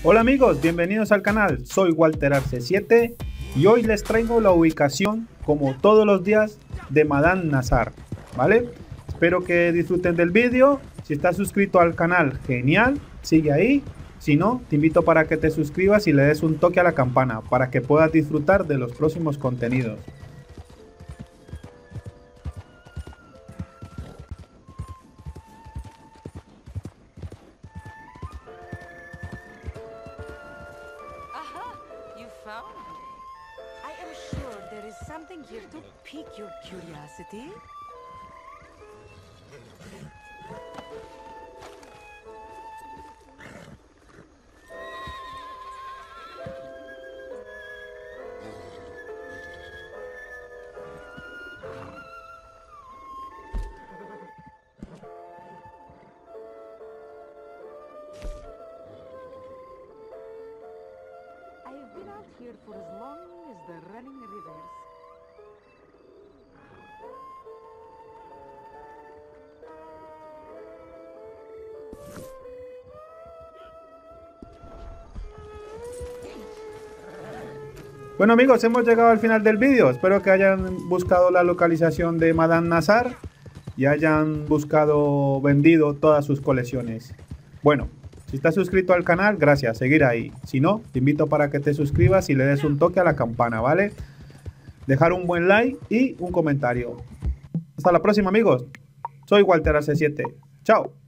Hola amigos, bienvenidos al canal, soy Walter Arce 7 y hoy les traigo la ubicación, como todos los días, de Madame Nazar, ¿vale? Espero que disfruten del vídeo. Si estás suscrito al canal, genial, sigue ahí. Si no, te invito para que te suscribas y le des un toque a la campana para que puedas disfrutar de los próximos contenidos. You found me. I am sure there is something here to pique your curiosity. I have been out here for as long as the running rivers. Bueno amigos, hemos llegado al final del vídeo. Espero que hayan buscado la localización de Madame Nazar y hayan vendido todas sus colecciones. Bueno, si estás suscrito al canal, gracias, seguir ahí. Si no, te invito para que te suscribas y le des un toque a la campana, ¿vale? Dejar un buen like y un comentario. Hasta la próxima amigos. Soy Walter Arce 7. Chao.